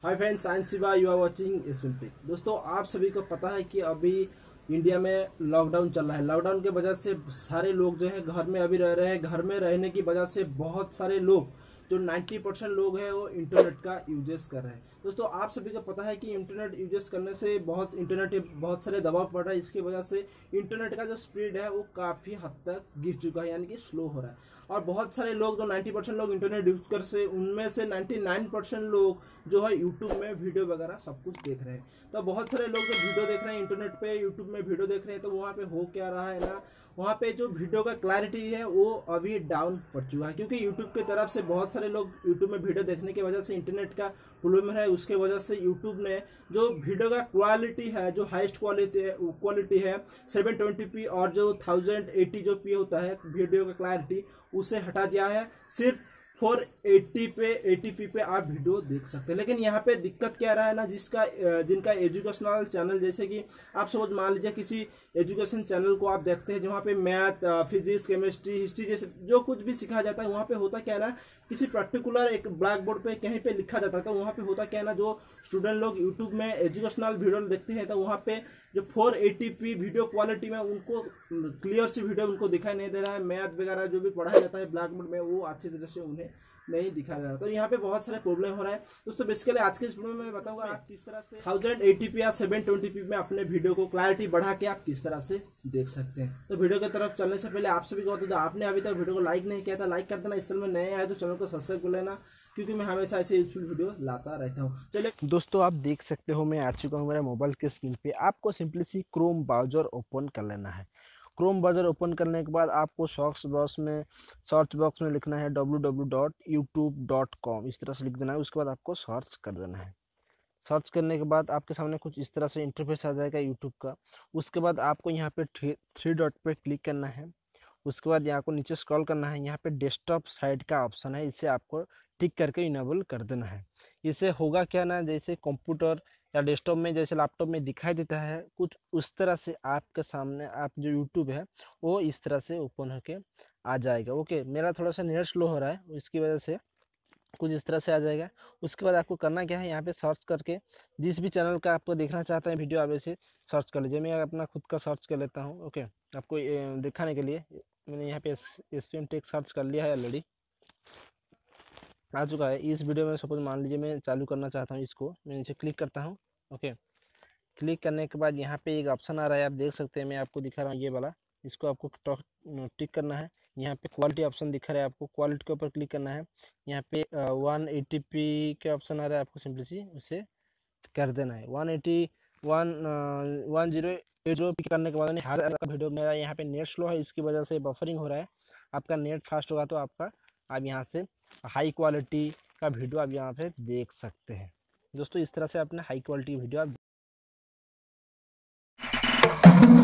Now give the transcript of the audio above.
Hi friends, I am Shiva, you are watching SMP. दोस्तों, आप सभी को पता है कि अभी इंडिया में लॉकडाउन चल रहा है। लॉकडाउन के वजह से सारे लोग जो है घर में अभी रह रहे हैं। घर में रहने की वजह से बहुत सारे लोग, जो 90% लोग हैं, वो इंटरनेट का यूजेस कर रहे हैं। दोस्तों, आप सभी को पता है कि इंटरनेट यूजेस करने से इंटरनेट पे बहुत सारे दबाव पड़ रहा है। इसकी वजह से इंटरनेट का जो स्पीड है वो काफी हद तक गिर चुका है, यानी कि स्लो हो रहा है। और बहुत सारे लोग, जो 90% लोग इंटरनेट यूज कर से, उनमें से 99% लोग जो है यूट्यूब में वीडियो वगैरह सब कुछ देख रहे हैं। तो बहुत सारे लोग जो वीडियो देख रहे हैं इंटरनेट पे, यूट्यूब में वीडियो देख रहे हैं, तो वहाँ पे हो क्या रहा है ना, वहाँ पे जो वीडियो का क्लैरिटी है वो अभी डाउन पड़ चुका है। क्योंकि यूट्यूब की तरफ से बहुत सारे लोग यूट्यूब में वीडियो देखने की वजह से इंटरनेट का प्रॉब्लम है, उसके वजह से यूट्यूब ने जो वीडियो का क्वालिटी है, जो हाईएस्ट क्वालिटी है 720p और जो 1080 जो पी होता है वीडियो का क्लैरिटी, उसे हटा दिया है। सिर्फ 480p पे आप वीडियो देख सकते हैं। लेकिन यहाँ पे दिक्कत क्या रहा है ना, जिनका एजुकेशनल चैनल, जैसे कि आप समझ मान लीजिए किसी एजुकेशन चैनल को आप देखते हैं जहाँ पे मैथ, फिजिक्स, केमिस्ट्री, हिस्ट्री जैसे जो कुछ भी सिखाया जाता है, वहाँ पे होता क्या है ना, किसी पर्टिकुलर एक ब्लैक बोर्ड पे कहीं पे लिखा जाता है। तो वहाँ पे होता क्या है ना, जो स्टूडेंट लोग यूट्यूब में एजुकेशनल वीडियो देखते हैं, तो वहाँ पे जो 480p वीडियो क्वालिटी में उनको क्लियर सी वीडियो उनको दिखाई नहीं दे रहा है। मैथ वगैरह जो भी पढ़ाया जाता है ब्लैक बोर्ड में, वो अच्छी तरह से उन्हें नहीं दिखाया जा रहा। तो यहाँ पे बहुत सारे प्रॉब्लम हो रहा है। दोस्तों, बेसिकली आज के इस वीडियो में मैं बताऊंगा आप किस तरह से 1080p या 720p में अपने वीडियो को क्लैरिटी बढ़ा के आप किस तरह से देख सकते हैं। तो वीडियो की तरफ चलने से पहले आप सभी को बता दूं, आपने अभी तक वीडियो को लाइक नहीं किया था, लाइक कर देना। इस चैनल में नए आए तो चैनल को सब्सक्राइब कर लेना, क्योंकि मैं हमेशा ऐसे यूजफुल वीडियो लाता रहता हूँ। चलिए दोस्तों, आप देख सकते हो मैं आ चुका हूँ मेरे मोबाइल के स्क्रीन पे। आपको सिंपली सी क्रोम ब्राउज़र ओपन कर लेना है। क्रोम ब्राउज़र ओपन करने के बाद आपको सर्च बॉक्स में लिखना है www.youtube.com, इस तरह से लिख देना है। उसके बाद आपको सर्च कर देना है। सर्च करने के बाद आपके सामने कुछ इस तरह से इंटरफेस आ जाएगा यूट्यूब का। उसके बाद आपको यहाँ पे थ्री डॉट पे क्लिक करना है। उसके बाद यहाँ को नीचे स्क्रॉल करना है। यहाँ पे डेस्कटॉप साइड का ऑप्शन है, इसे आपको टिक करके इनेबल कर देना है। इससे होगा क्या ना, जैसे कंप्यूटर या डेस्कटॉप में, जैसे लैपटॉप में दिखाई देता है, कुछ उस तरह से आपके सामने आप जो यूट्यूब है वो इस तरह से ओपन होके आ जाएगा। ओके, मेरा थोड़ा सा नेट स्लो हो रहा है, इसकी वजह से कुछ इस तरह से आ जाएगा। उसके बाद आपको करना क्या है, यहाँ पे सर्च करके जिस भी चैनल का आपको देखना चाहते हैं वीडियो, आप ऐसे सर्च कर लीजिए। मैं अपना खुद का सर्च कर लेता हूँ। ओके, आपको दिखाने के लिए मैंने यहाँ पे एसपीएम टेक सर्च कर लिया है, ऑलरेडी आ चुका है। इस वीडियो में सपोज मान लीजिए मैं चालू करना चाहता हूँ इसको, मैं नीचे क्लिक करता हूँ। ओके, क्लिक करने के बाद यहाँ पे एक ऑप्शन आ रहा है, आप देख सकते हैं, मैं आपको दिखा रहा हूँ ये वाला। इसको आपको टिक करना है। यहाँ पे क्वालिटी ऑप्शन दिखा रहा है, आपको क्वालिटी के ऊपर क्लिक करना है। यहाँ पे 180p के ऑप्शन आ रहा है, आपको सिंपली सी उसे कर देना है। 1080p करने के बाद हर का वीडियो, मेरा यहाँ पे नेट स्लो है, इसकी वजह से बफरिंग हो रहा है। आपका नेट फास्ट होगा तो आप यहाँ से हाई क्वालिटी का वीडियो आप यहाँ पे देख सकते हैं। दोस्तों, इस तरह से अपना हाई क्वालिटी वीडियो आप